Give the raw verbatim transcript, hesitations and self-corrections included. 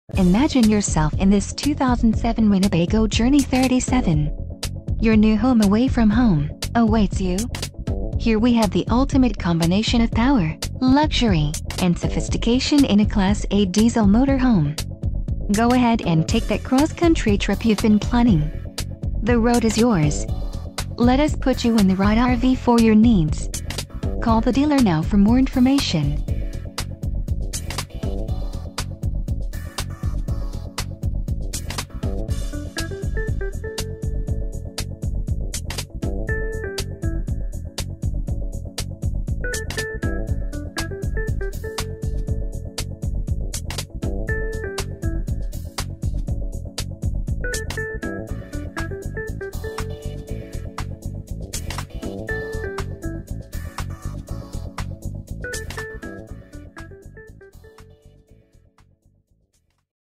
Imagine yourself in this two thousand seven Winnebago Journey thirty-seven. Your new home away from home awaits you. Here we have the ultimate combination of power, luxury, and sophistication in a Class A diesel motorhome. Go ahead and take that cross-country trip you've been planning. The road is yours. Let us put you in the right R V for your needs. Call the dealer now for more information.